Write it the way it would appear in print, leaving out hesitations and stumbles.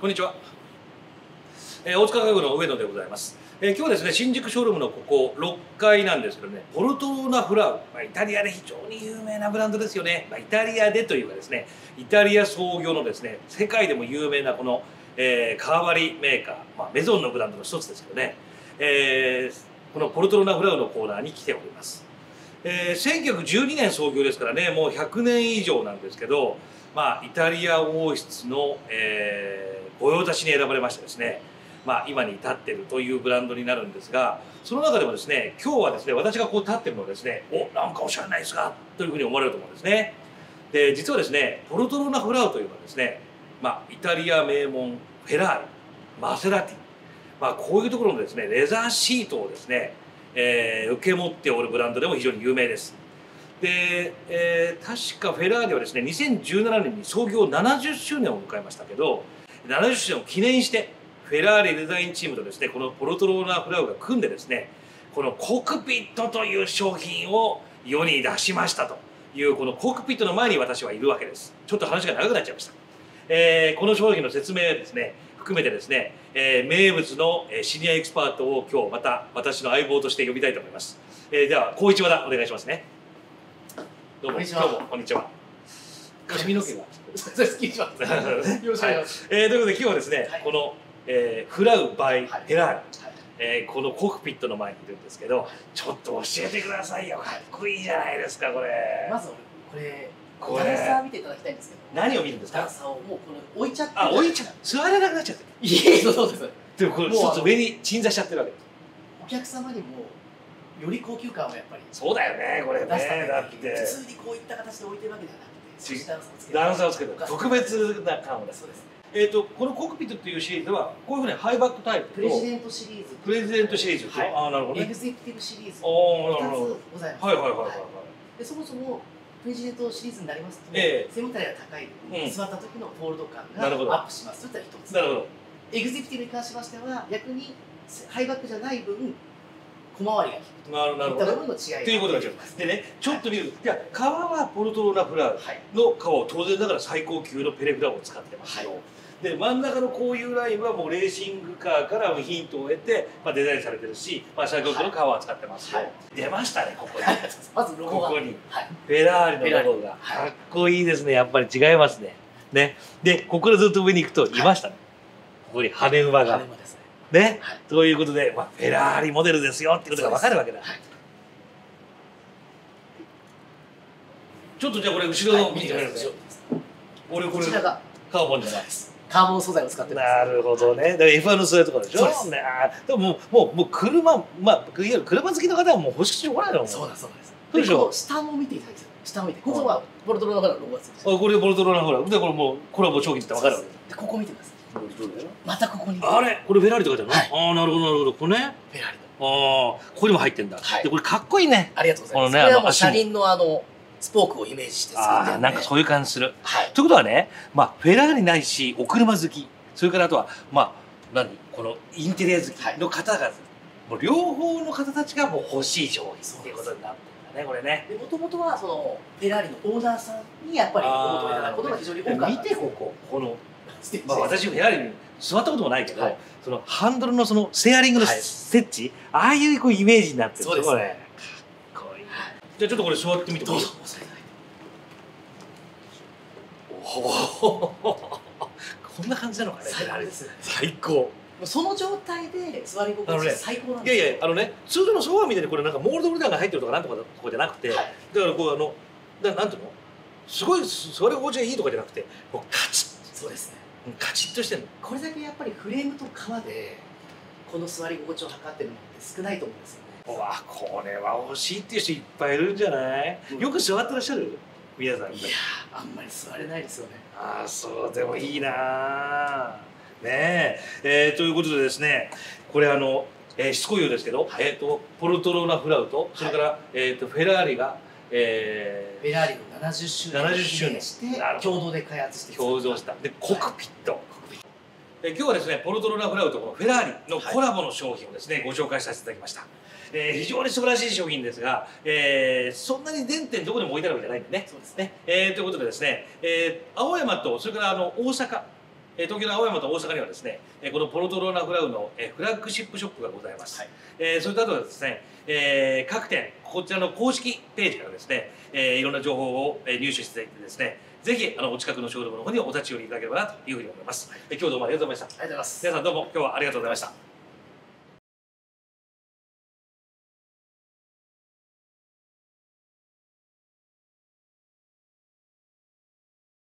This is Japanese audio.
こんにちは。大塚家具の上野でございます。今日はですね、新宿ショールームのここ6階なんですけどね、ポルトローナフラウ、イタリアで非常に有名なブランドですよね。イタリアでというかですね、イタリア創業のですね、世界でも有名なこの、革張りメーカー、メゾンのブランドの一つですけどね、このポルトローナフラウのコーナーに来ております。1912年創業ですからね、もう100年以上なんですけど、イタリア王室の、御用達に選ばれましてですね、今に至っているというブランドになるんですが、その中でもですね、今日はですね、私がこう立ってるのはですね、なんかおしゃれないですかというふうに思われると思うんですね。で、実はですね、ポルトローナフラウというのはですね、イタリア名門フェラーリ、マセラティ、こういうところのですね、レザーシートをですね、受け持っておるブランドでも非常に有名です。で、確かフェラーリはですね、2017年に創業70周年を迎えましたけど、70周年を記念してフェラーリデザインチームとですね、このポルトローナフラウが組んでですね、このコックピットという商品を世に出しましたという、このコックピットの前に私はいるわけです。ちょっと話が長くなっちゃいました。この商品の説明ですね、含めてですね、名物のシニアエキスパートを今日また私の相棒として呼びたいと思います。では光一和田お願いしますね。どうも、今日もこんにちは。髪の毛が。 そうです、聞いてます。よろしくお願いします。 ということで今日はですね、このフラウバイフェラーリ、このコックピットの前にいるんですけど、ちょっと教えてくださいよ。かっこいいじゃないですかこれ。 まずこれダンサー見ていただきたいんですけど。 何を見るんですか？ ダンサーをもうこれ置いちゃって。 置いちゃう。座れなくなっちゃってる。 いえ、そうです。 でもこれちょっと上に鎮座しちゃってるわけ。 お客様にもより高級感をやっぱり。 そうだよねこれね。 出すためにだって普通にこういった形で置いてるわけではなくて、 ダンサーをつける特別な感を出す。 そうです。 このコックピットというシリーズではこういうふうにハイバックタイプとプレジデントシリーズ、 プレジデントシリーズと、なるほどね。 エグゼクティブシリーズ 2 つございます。でそもそもプレジデントシリーズになりますと、背もたれが高い、座った時のホールド感がアップします。といったら一つ。 なるほど。 エグゼクティブに関しましては逆にハイバックじゃない分小回りが利くといった部分の違いが。 ということが違います。でね、ちょっと見る。いや、革はポルトローナフラウの革を当然ながら最高級のペレフラウを使ってますよ。で、真ん中のこういうラインはもうレーシングカーからヒントを得てデザインされてるし、最高級の革を使ってますよ。出ましたね、ここに。 まずロゴが。 ここに。フェラーリのロゴが。かっこいいですね、やっぱり違いますね。ね。で、ここからずっと上に行くといましたね。ここに羽馬が。ね、ということで、フェラーリモデルですよってことが分かるわけだ。ちょっとじゃあこれ後ろの見てみるんですよ。俺これカーボンじゃないです。 カーボン素材を使ってます。 なるほどね。だから F1 の素材とかでしょ。そうですね。でももう車、いわゆる車好きの方はもう欲しくてしょうがないの。 そうです。そうでしょ。 下も見ていただきたい。下も見て。ここはポルトローナフラウのロゴがついてる。 これポルトローナフラウ。でこれもうこれはもう商品って分かるわけでここ見てください。またここに。 あれこれフェラーリって書いてあるの？なるほどなるほど。これね。 フェラーリ。 ここにも入ってんだ。でこれかっこいいね。 ありがとうございます。これはもう車輪のスポークをイメージして作ってる。 なんかそういう感じする。ということはね、フェラーリないしお車好き、それからあとはこのインテリア好きの方々、もう両方の方たちがもう欲しい商品っていうことになってるんだねこれね。 もともとはそのフェラーリのオーナーさんにやっぱりお求めいただくことが非常に多かった。 見てこの私フェラーリに座ったこともないけど、そのハンドルのそのステアリングの設置、ああいうイメージになってる。そうですね。かっこいい。じゃあちょっとこれ座ってみてもいい？どうぞ。こんな感じなのかね。最高。 その状態で座り心地最高なんですよ。 いや通常のソファーみたいにこれなんかモールドブルダーが入ってるとかなんとかとかじゃなくて、だからこうなんていうの、すごい座り心地がいいとかじゃなくて、もうカチッ。 そうですね。 カチッとしてるの。これだけやっぱりフレームと革でこの座り心地を測ってるのって少ないと思うんですよね。 わあ、これは欲しいっていう人いっぱいいるんじゃない？よく座ってらっしゃる？皆さん。 いやあんまり座れないですよね。 そうでもいいなねえ。ということでですね、これしつこいようですけど、ポルトローナフラウとそれからフェラーリがフェラーリの70周年して共同で開発して共同したでコックピット。今日はですねポルトローナフラウとこのフェラーリのコラボの商品をですねご紹介させていただきました。非常に素晴らしい商品ですが、そんなに全店どこでも置いてあるわけじゃないんでね。そうですね。ということでですね、青山とそれから大阪東京の青山と大阪にはですね、このポルトローナフラウのフラッグシップショップがございます。はい、それとあとはですね、各店こちらの公式ページからですね、いろんな情報を入手していってですね、ぜひお近くのショールームの方にお立ち寄りいただければなというふうに思います。今日どうもありがとうございました。 ありがとうございます。 皆さんどうも今日はありがとうございました。